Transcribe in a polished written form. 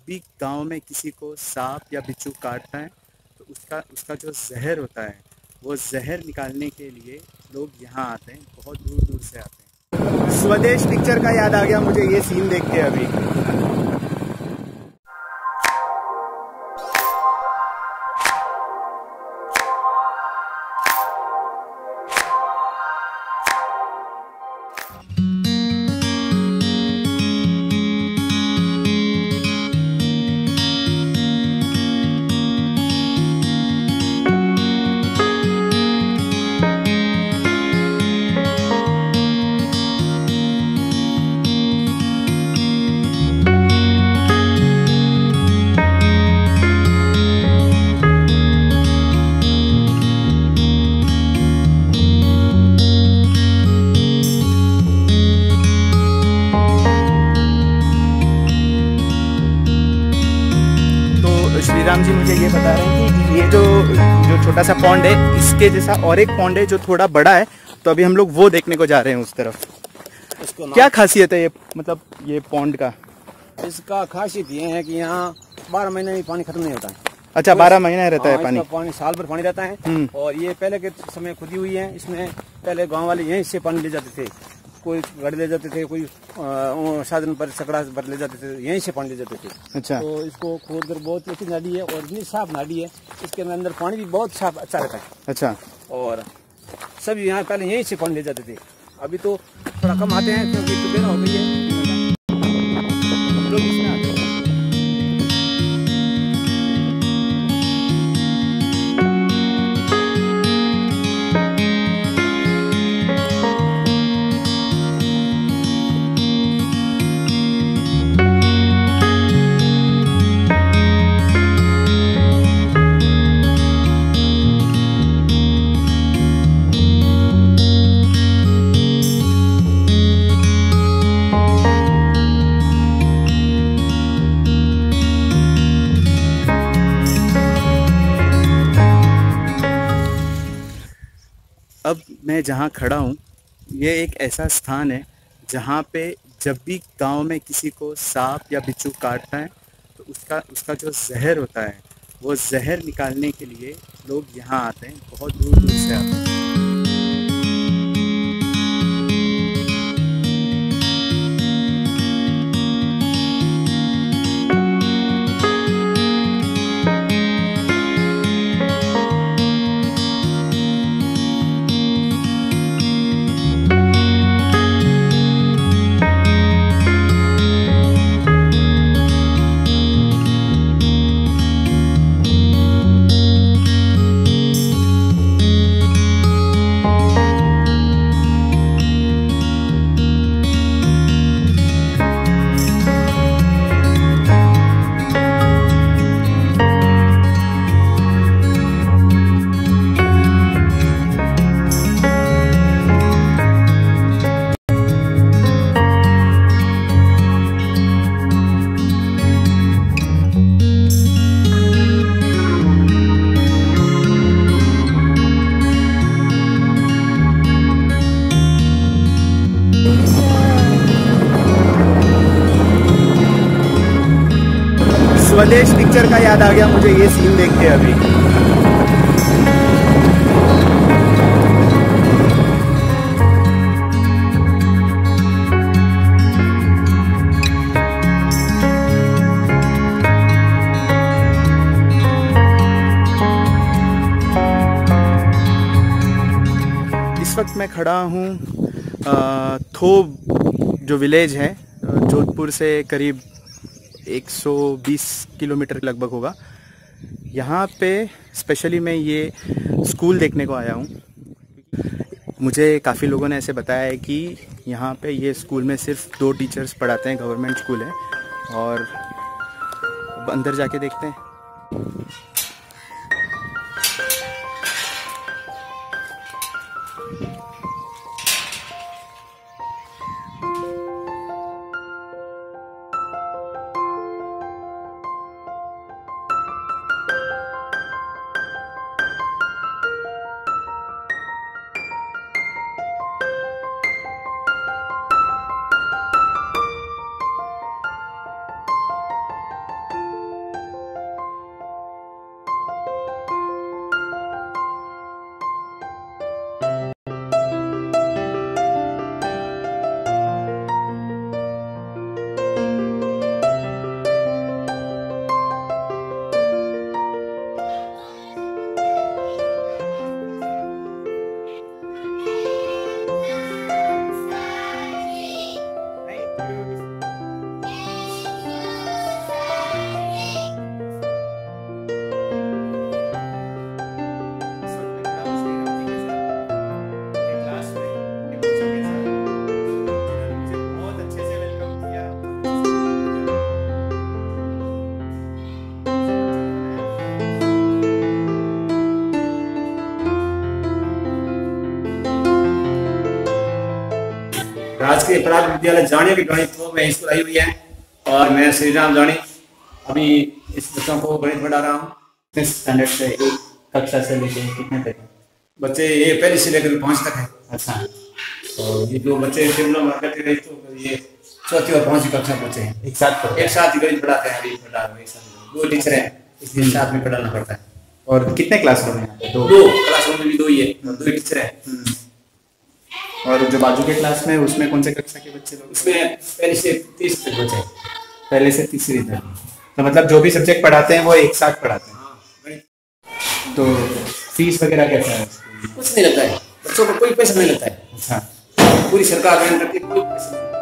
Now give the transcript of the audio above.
भी गांव में किसी को सांप या बिच्छू काटता है तो उसका जो जहर होता है वो जहर निकालने के लिए लोग यहाँ आते हैं, बहुत दूर दूर से आते हैं। स्वदेश पिक्चर का याद आ गया मुझे ये सीन देख के अभी। श्रीराम जी मुझे ये बता रहे हैं कि ये जो छोटा सा पॉन्ड है इसके जैसा और एक पॉन्ड है जो थोड़ा बड़ा है, तो अभी हम लोग वो देखने को जा रहे हैं उस तरफ। क्या खासियत है ये, मतलब ये पॉन्ड का? इसका खासियत ये है कि यहाँ 12 महीने में पानी खत्म नहीं होता है। अच्छा, 12 महीना रहता है पानी साल भर पानी रहता है। और ये पहले के समय खुदी हुई है। इसमें पहले गांव वाले यहीं से पानी ले जाते थे, कोई गाड़ी ले जाते थे, कोई साधन पर सकड़ा भर ले जाते थे, यहीं से पानी ले जाते थे। अच्छा। तो इसको खोद कर बहुत अच्छी नाली है और इतनी साफ नाली है, इसके अंदर पानी भी बहुत साफ अच्छा रहता है। अच्छा। और सब यहाँ पहले यहीं से पानी ले जाते थे, अभी तो थोड़ा कम आते हैं क्योंकि तो बेरा हो गई है। लोग इसमें आते हैं। अब मैं जहाँ खड़ा हूँ ये एक ऐसा स्थान है जहाँ पे जब भी गांव में किसी को सांप या बिच्छू काटता है तो उसका जो जहर होता है वो जहर निकालने के लिए लोग यहाँ आते हैं, बहुत दूर दूर से आते हैं। स्वदेश पिक्चर का याद आ गया मुझे ये सीन देख के अभी। इस वक्त मैं खड़ा हूँ थोब जो विलेज है, जोधपुर से करीब 120 किलोमीटर लगभग होगा। यहाँ पे स्पेशली मैं ये स्कूल देखने को आया हूँ। मुझे काफ़ी लोगों ने ऐसे बताया है कि यहाँ पे ये स्कूल में सिर्फ 2 टीचर्स पढ़ाते हैं, गवर्नमेंट स्कूल है। और अब अंदर जाके देखते हैं। राजकीय प्राथमिक विद्यालय जाने की गणित थोब में स्कूल आई हुई है और मैं श्री राम जानी अभी इस बच्चों को गणित पढ़ा रहा हूँ। किस स्टैंडर्ड से, एक कक्षा से लेकर कितने तक? बच्चे ये पहले से लेकर 5 तक है। अच्छा। और ये 2 बच्चे डिप्लोमा करते रहे तो ये 4थी और 5वीं कक्षा बच्चे हैं। एक साथ ही गणित पढ़ाते हैं। अभी पढ़ा रहे हैं 2 टीचर हैं, इसलिए साथ में पढ़ाना पड़ता है। और कितने क्लासरूम हैं? 2 क्लासरूम में भी 2 ही है, 2 टीचर हैं। और जो बाजू के क्लास में उसमें कौन से कक्षा के बच्चे लोग? उसमें पहले से 30 तक बच्चे हैं। पहले से तीसरी तक, तो मतलब जो भी सब्जेक्ट पढ़ाते हैं वो एक साथ पढ़ाते हैं। तो फीस वगैरह कैसा है? कुछ नहीं लगता है, बच्चों को कोई पैसा नहीं लगता है। अच्छा। पूरी सरकार कोई पैसा नहीं।